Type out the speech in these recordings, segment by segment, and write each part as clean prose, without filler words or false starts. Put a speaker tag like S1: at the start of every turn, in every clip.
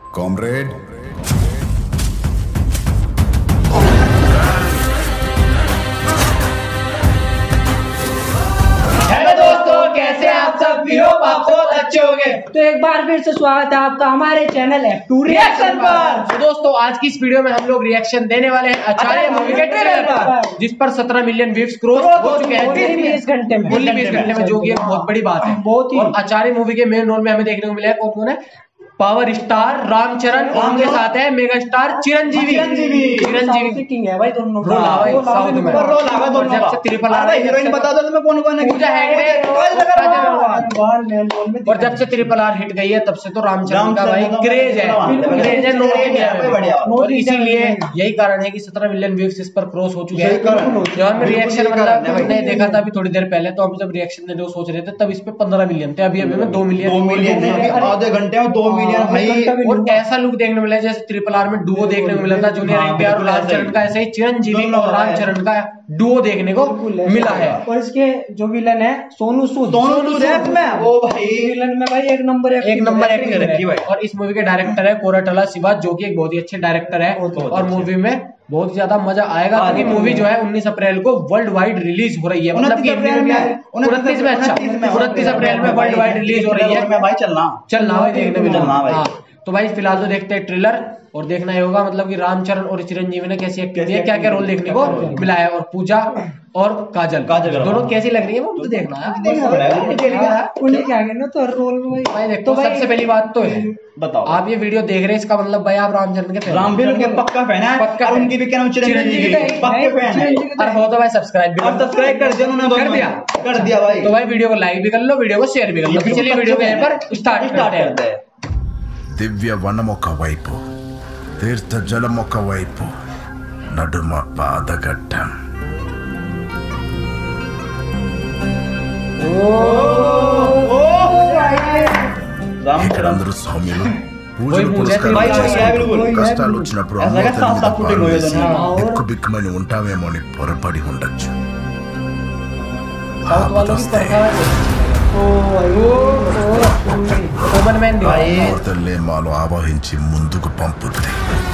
S1: Comrade,
S2: hello दोस्तों, कैसे हैं आप सब? वी होप आप बहुत अच्छे होंगे।
S3: तो एक बार फिर से स्वागत है आपका हमारे चैनल F2
S2: रिएक्शन पर। तो दोस्तों, आज की इस वीडियो में हम लोग रिएक्शन देने वाले हैं आचार्य मूवी के ट्रेलर पर, जिस पर 17 मिलियन व्यूज क्रॉस हो चुके हैं
S3: 20 घंटे में,
S2: 20 घंटे में, जो कि एक बहुत बड़ी बात है। और आचार्य मूवी के मेन रोल में हमें देखने को मिला है कौन है? पावर स्टार रामचरण, उनके साथ है मेगा स्टार चिरंजीवी
S3: किंग है भाई दोनों।
S2: रोल आवे साउथ में
S4: रोल आवे दोनों
S2: जब से ट्रिपल आर
S4: हीरोइन बता दो तुम्हें कौन है?
S2: पूजा हेगड़े और जब से ट्रिपल आर हिट गई है तब से तो रामचरण का भाई क्रेज है नॉर्थ इंडिया में। और इसीलिए यही कारण है कि 17 मिलियन व्यूज इस पर क्रॉस हो चुके हैं। जब हमने रिएक्शन मतलब हमने देखा था अभी थोड़ी देर पहले, तो हम जब रिएक्शन देने को सोच रहे थे तब इस पे 15 मिलियन थे, अभी में 2 मिलियन
S4: आधे घंटे में 2 मिलियन भाई।
S2: और ऐसा लुक देखने मिला जैसे ट्रिपल आर में डुओ देखने को मिला था जूनियर एनटीआर और रामचरण का, ऐसे ही चिरंजीवी और रामचरण का डुओ देखने को मिला है।
S3: और इसके जो विलन है सोनू सूद
S4: में वो भाई
S3: विलन में भाई एक नंबर
S2: एक्टिंग है। और इस मूवी के डायरेक्टर है कोराटला शिवा, जो कि एक बहुत ही अच्छे डायरेक्टर है। और मूवी में बहुत ज्यादा मजा आएगा क्योंकि मूवी जो है 19 अप्रैल को वर्ल्ड वाइड रिलीज हो रही है। मतलब 29 में, अच्छा 29 अप्रैल में वर्ल्ड वाइड रिलीज हो रही है
S4: भाई। चलना
S2: भाई देखने में भाई। तो भाई फिलहाल तो देखते हैं ट्रेलर और देखना ही होगा मतलब कि रामचरण और चिरंजीवी ने कैसी एक्टिंग की है, क्या क्या रोल देखने को मिला है। और पूजा और काजल दोनों कैसी लग रही है वो तो देखना है।
S3: उन्हें क्या कहना तो रोल में
S2: भाई देखो, सबसे पहली बात तो है, बताओ आप ये वीडियो देख रहे हैं इसका मतलब भाई आप रामचरण के
S4: पक्का फैन है।
S2: पक्का।
S4: उनकी भी क्या नाम चिरंजीवी पक्के फैन है।
S2: और हो तो भाई सब्सक्राइब
S4: कर दिया उन्होंने, कर दिया भाई।
S2: तो भाई वीडियो को लाइक भी कर लो, वीडियो को शेयर भी कर लो। चलिए वीडियो को यहाँ पर स्टार्ट करते हैं।
S1: దివ్య వనమొక వైపు, తీర్థ జలమొక వైపు, నడుమ పాదఘట్టం. ఇక్కడ అందరూ స్వామిలు పూజలు పురస్కారాలు కష్టాలు వచ్చినప్పుడు ఎక్కువ బిక్కుమని ఉంటామేమో అని పొరపడి ఉండొచ్చు. మాలో ఆవాహించి ముందుకు పంపుద్ది.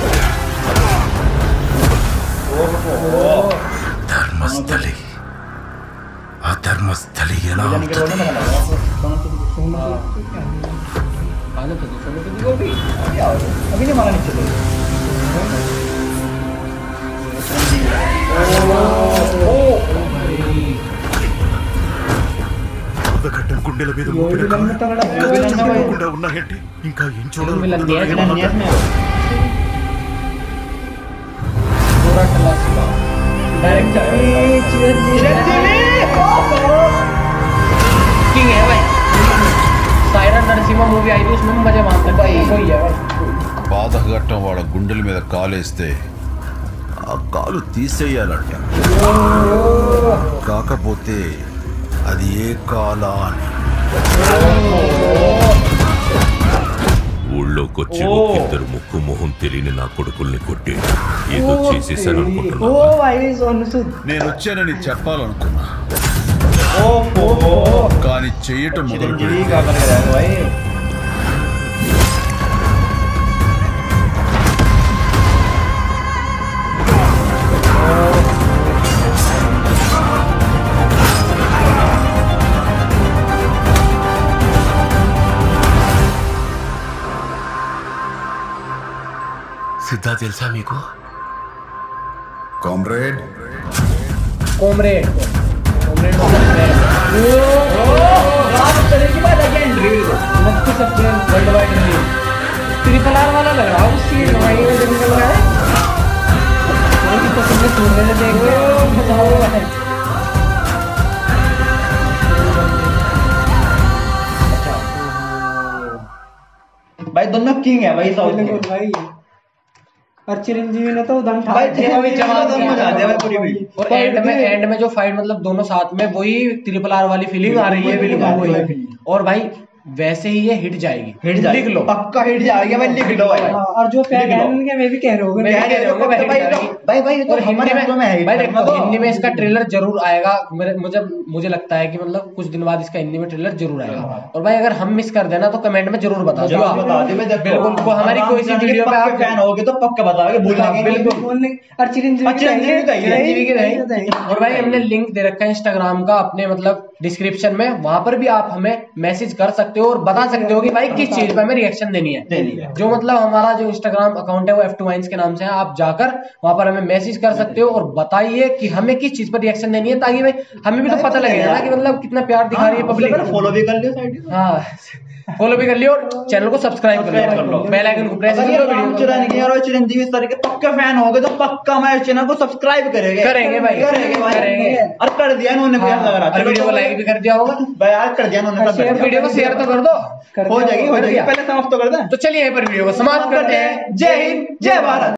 S1: ధర్మస్థలి ఆ ధర్మస్థలి ఎలా ఉంటుంది? పాదఘట్టం గుండెల మీద ఉన్నాయంటే ఇంకా ఏం చూడాలి?
S2: किंग है भाई। सायरन नरसिम्हा मूवी आई थी, उसमें मजे मारते भाई। वही है भाई।
S1: పాదఘట్టం వాడ గుండెల మీద కాలేస్తే ఆ కాలు తీసేయాలంట. కాకపోతే అది ఏ కాలా అని.
S5: ఊళ్ళోకొచ్చి ఒక్కిద్దరు ముక్కు మొహం తెలియని నా కొడుకుల్ని కొట్టి ఏదో చేసేసాను అనుకుంటున్నా.
S1: నేను వచ్చానని చెప్పాలనుకున్నా, కానీ చెయ్యటం మొదలు
S5: సిద్ధా తెలుసా మీకు?
S1: कॉमरेड
S2: कॉमरेड ट्रिपल आर वाला लग रहा है सीन भाई निकल रहा है।
S4: भाई दोनों किंग है भाई साउथ के
S3: भाई। और चिरंजीवी ने तो दम
S4: भाई मजा आ गया पूरी भी।
S2: और एंड में जो फाइट मतलब दोनों साथ में, वही ट्रिपल आर वाली फीलिंग आ रही है बिल्कुल वही। और भाई वैसे ही ये हिट जाएगी।
S4: हिट
S2: लिख लो,
S4: पक्का हिट जाएगी भाई, लिख लो भाई।
S3: और जो फैन है उनके मैं भी कह रहे होंगे
S4: भाई तो हमारे हाथों में है।
S2: भाई देखो हिंदी में इसका ट्रेलर जरूर आएगा। मुझे लगता है कि मतलब कुछ दिन बाद इसका हिंदी में ट्रेलर जरूर आएगा। और भाई अगर हम मिस कर देना तो कमेंट में जरूर बता दो, बिल्कुल। हमारी कोई सी वीडियो पे आप
S4: फैन होगे तो पक्का बताओगे,
S2: बिल्कुल।
S3: और
S2: चिरंजीवी के नहीं। और भाई हमने लिंक दे रखा है इंस्टाग्राम का अपने मतलब डिस्क्रिप्शन में, वहां पर भी आप हमें मैसेज कर सकते हो और बता सकते हो कि भाई किस चीज पे हमें रिएक्शन देनी है। जो मतलब हमारा जो इंस्टाग्राम अकाउंट है वो F2 Wines के नाम से है, आप जाकर वहां पर हमें मैसेज कर सकते हो और बताइए कि हमें किस चीज पर रिएक्शन देनी है, ताकि भाई हमें भी तो पता लगेगा ना कि मतलब कितना प्यार दिखा रही है पब्लिक।
S4: फॉलो भी कर लियो साइड,
S2: हाँ फॉलो भी कर लियो और चैनल को सब्सक्राइब कर लो, बेल आइकन को प्रेस कर लो। वीडियो
S4: और चिरंजीवी सर के पक्का फैन होगे तो पक्का हमारे चैनल को सब्सक्राइब करेंगे
S2: भाई, करेंगे।
S4: और कर दिया इन्होंने, लग रहा है
S2: वीडियो को लाइक भी कर दिया होगा
S4: भाई, यार कर दिया इन्होंने।
S2: वीडियो को शेयर तो कर दो,
S4: हो जाएगी, पहले समाप्त तो कर दें।
S2: तो चलिए यहीं पर वीडियो को समाप्त करते हैं। जय हिंद, जय भारत।